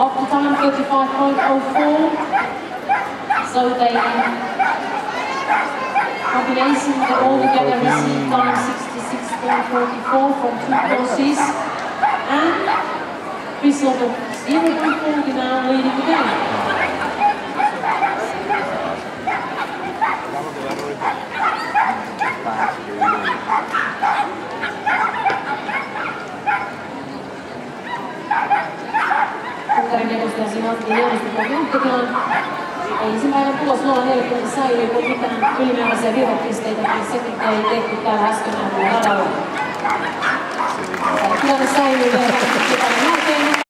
After time 35.04. So they combination all together received time 66.44 from two courses. And result of 0.40 now leading the game. Unkarin edustaja Sinatti hienosti tuon Junttikilan. Ensimmäinen tulos 0.40 säilyy, kun mitään ylimääräisiä virhepisteitä, niin sekin ei tehty täällä äsken nähtyä radalla. Tilanne säilyy vielä.